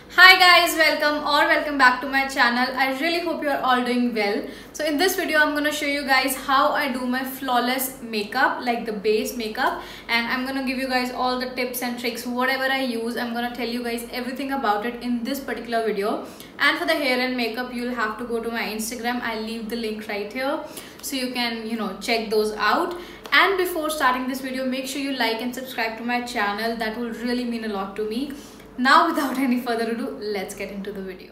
Hi guys, welcome back to my channel. I really hope you are all doing well. So in this video I'm gonna show you guys how I do my flawless makeup, like the base makeup, and I'm gonna give you guys all the tips and tricks, whatever I use. I'm gonna tell you guys everything about it in this particular video. And for the hair and makeup, you'll have to go to my Instagram. I'll leave the link right here so you can check those out. And before starting this video, make sure you like and subscribe to my channel. That will really mean a lot to me. Now without any further ado, let's get into the video.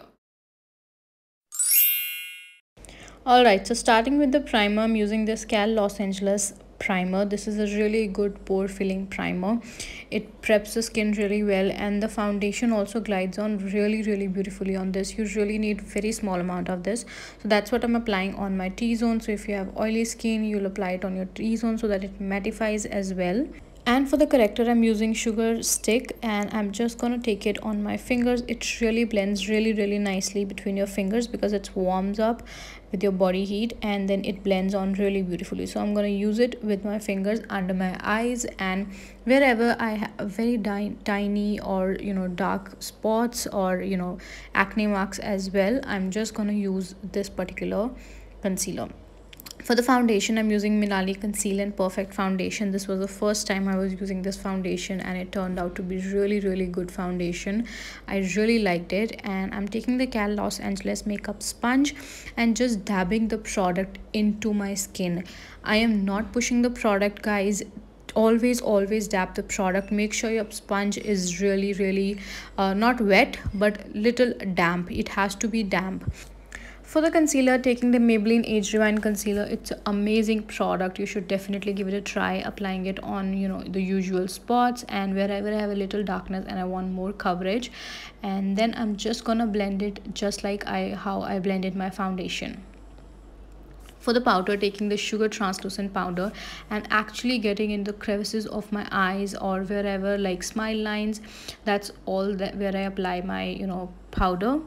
Alright, so starting with the primer, I'm using this Cal Los Angeles primer. This is a really good pore filling primer. It preps the skin really well, and the foundation also glides on really beautifully on this. You really need very small amount of this, so that's what I'm applying on my T-zone. So if you have oily skin, you'll apply it on your T-zone so that it mattifies as well. And for the corrector, I'm using Sugar Stick, and I'm just gonna take it on my fingers. It really blends really nicely between your fingers because it warms up with your body heat, and then it blends on really beautifully. So I'm gonna use it with my fingers under my eyes and wherever I have very tiny or dark spots or acne marks as well. I'm just gonna use this particular concealer. For the foundation, I'm using Minali Conceal and Perfect Foundation. This was the first time I was using this foundation, and it turned out to be really good foundation. I really liked it. And I'm taking the Cal Los Angeles makeup sponge and just dabbing the product into my skin. I am not pushing the product, guys. Always dab the product. Make sure your sponge is really not wet but little damp. It has to be damp. For the concealer, taking the Maybelline Age Rewind concealer. It's an amazing product. You should definitely give it a try, applying it on the usual spots and wherever I have a little darkness and I want more coverage. And then I'm just gonna blend it just like how I blended my foundation. For the powder, taking the Sugar Translucent powder and actually getting in the crevices of my eyes or wherever, like smile lines. That's all where I apply my powder.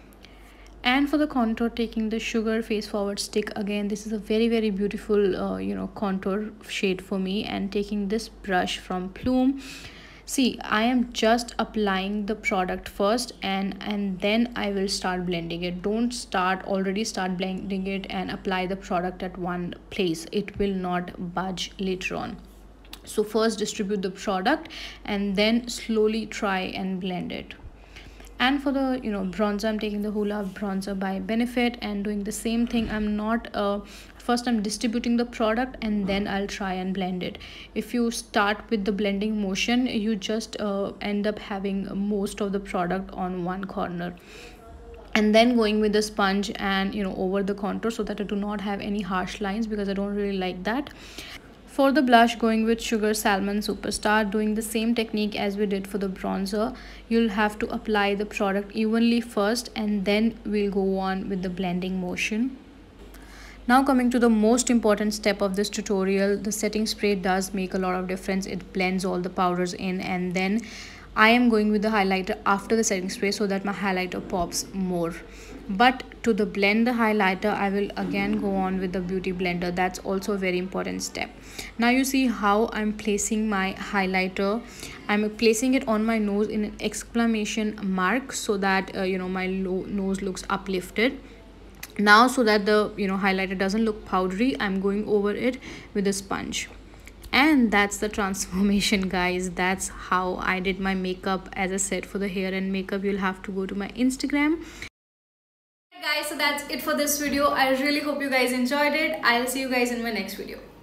And for the contour, taking the Sugar Face Forward stick. Again, this is a very beautiful contour shade for me. And taking this brush from Plume. See, I am just applying the product first and then I will start blending it. Don't already start blending it and apply the product at one place. It will not budge later on. So first distribute the product and then slowly try and blend it. And for the bronzer, I'm taking the Hoola bronzer by Benefit and doing the same thing. First I'm distributing the product and then I'll try and blend it. If you start with the blending motion, you just end up having most of the product on one corner, and then going with the sponge and over the contour so that I do not have any harsh lines, because I don't really like that. For the blush, going with Sugar Salmon Superstar, doing the same technique as we did for the bronzer. You'll have to apply the product evenly first and then we'll go on with the blending motion. Now coming to the most important step of this tutorial, the setting spray does make a lot of difference. It blends all the powders in, and then I am going with the highlighter after the setting spray so that my highlighter pops more. But to blend the highlighter, I will again go on with the beauty blender. That's also a very important step. Now you see how I'm placing my highlighter. I'm placing it on my nose in an exclamation mark so that my nose looks uplifted. Now, so that the highlighter doesn't look powdery, I'm going over it with a sponge. And that's the transformation, guys. That's how I did my makeup. As I said, for the hair and makeup, you'll have to go to my Instagram. Guys, so that's it for this video. I really hope you guys enjoyed it. I'll see you guys in my next video.